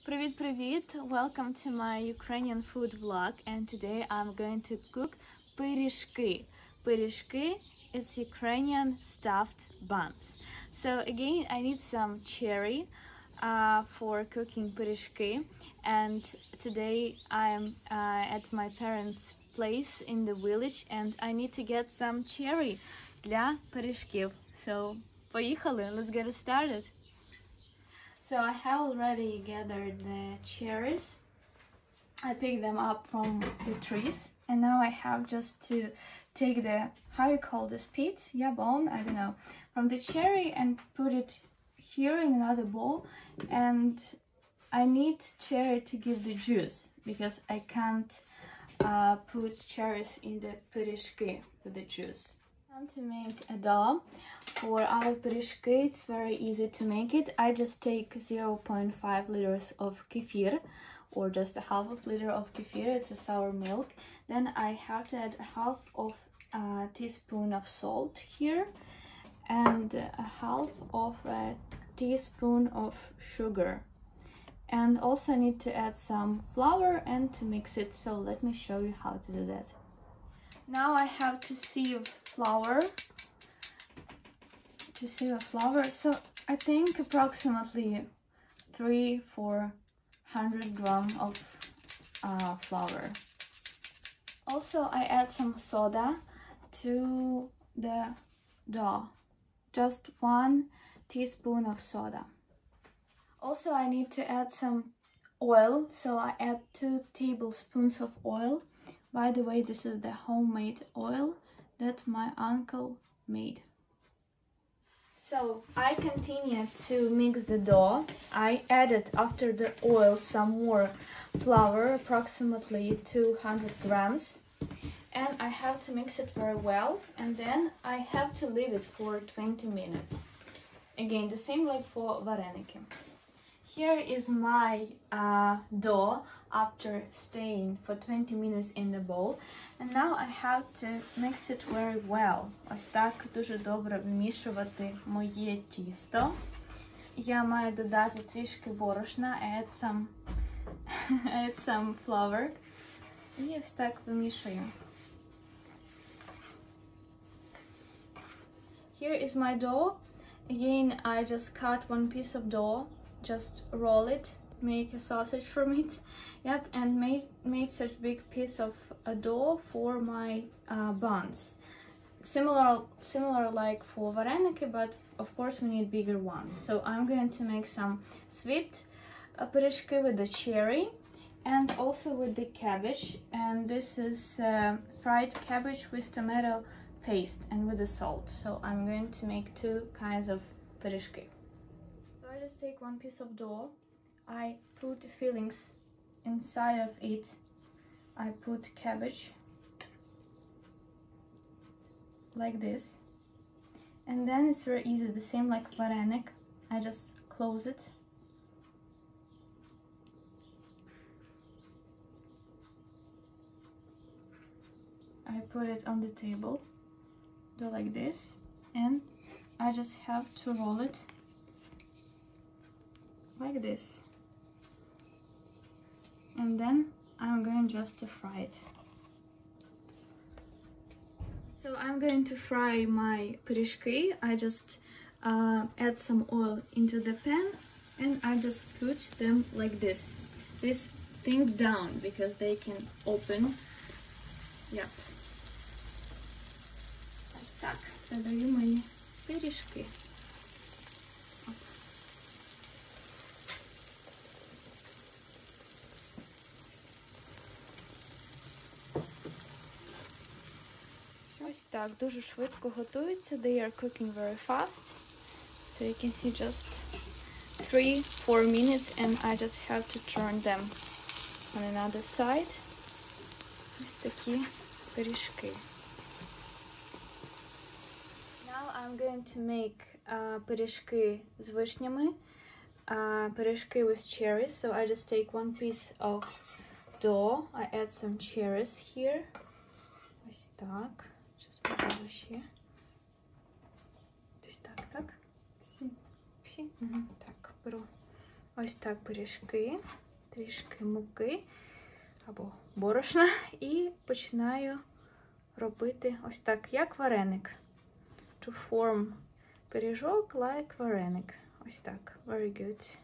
Привіт-привіт! Welcome to my Ukrainian food vlog, and today I'm going to cook пиріжки. Пиріжки is Ukrainian stuffed buns. So again, I need some cherry for cooking пиріжки, and today I'm at my parents' place in the village, and I need to get some cherry для пиріжків. So поїхали, let's get it started. So I have already gathered the cherries. I picked them up from the trees, and now I have just to take the, how you call this, pit? Yeah, bone, I don't know, from the cherry and put it here in another bowl. And I need cherry to give the juice because I can't put cherries in the пиріжки with the juice. To make a dough for our пиріжки, it's very easy to make it. I just take 0.5 liters of kefir, or just a half of liter of kefir. It's a sour milk. Then I have to add a half of a teaspoon of salt here, and a half of a teaspoon of sugar. And also I need to add some flour and to mix it. So let me show you how to do that. Now I have to sieve flour. So I think approximately 300-400 grams of flour. Also I add some soda to the dough, just 1 teaspoon of soda. Also I need to add some oil, so I add 2 tablespoons of oil. By the way, this is the homemade oil that my uncle made. So I continue to mix the dough. I added after the oil some more flour, approximately 200 grams. And I have to mix it very well, and then I have to leave it for 20 minutes. Again, the same like for вареники. Here is my dough after staying for 20 minutes in the bowl. And now I have to mix it very well. Ось так дуже добре вмішувати моє тісто. Я маю додати трішки борошна, add some flour. І ось так вимішую. Here is my dough. Again, I just cut one piece of dough. Just roll it, make a sausage from it, yep, and made such big piece of dough for my buns. Similar like for вареники, but of course we need bigger ones. So I'm going to make some sweet пиріжки with the cherry and also with the cabbage. And this is fried cabbage with tomato paste and with the salt. So I'm going to make 2 kinds of пиріжки. I just take one piece of dough, I put the fillings inside of it, I put cabbage, like this, and then it's very easy, the same like вареник, I just close it, I put it on the table, do like this, and I just have to roll it like this, and then I'm going just to fry it. So I'm going to fry my пиріжки. I just add some oil into the pan, and I just put them like this thing down because they can open. Yep. Ось так додаю мої пиріжки. Ось так, дуже швидко готуються. They are cooking very fast. So you can see just 3-4 minutes, and I just have to turn them on another side. Ось такі пиріжки. Now I'm going to make пиріжки з вишнями. Пиріжки with cherries. So I just take one piece of dough. I add some cherries here. Ось так. Можливо ще. Десь так. Всі? Так, беру ось так пиріжки, трішки муки або борошна, і починаю робити ось так, як вареник. To form пиріжок like вареник. Ось так. Very good.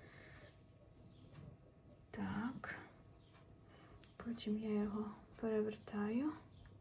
Так. Потім я його перевертаю.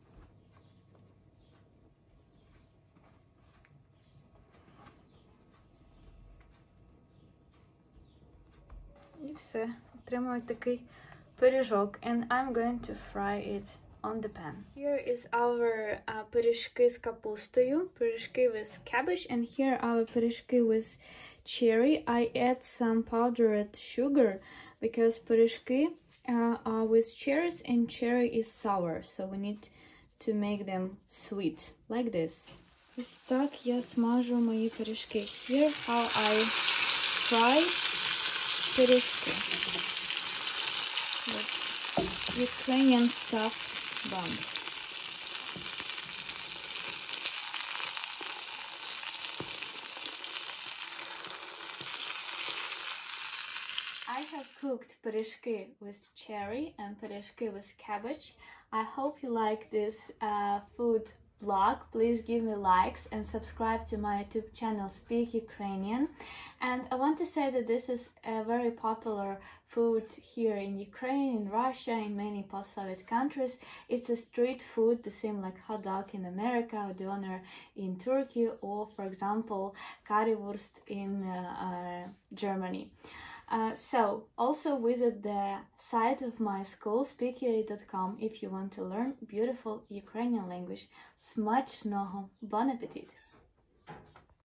І все. Отримую такий пиріжок. And I'm going to fry it on the pan. Here is our пиріжки з капустою, пиріжки with cabbage, and here our пиріжки with cherry. I add some powdered sugar because пиріжки are with cherries and cherry is sour, so we need to make them sweet, like this. Ось так я смажу мої пиріжки. Here how I fry пиріжки. Ukrainian stuffed buns. I have cooked пиріжки with cherry and пиріжки with cabbage. I hope you like this food vlog. Please give me likes and subscribe to my YouTube channel Speak Ukrainian. And I want to say that this is a very popular food here in Ukraine, in Russia, in many post-Soviet countries. It's a street food, the same like hot dog in America, or doner in Turkey, or for example currywurst in Germany. So also visit the site of my school speakyuri.com if you want to learn beautiful Ukrainian language. Смачного! Bon appetit!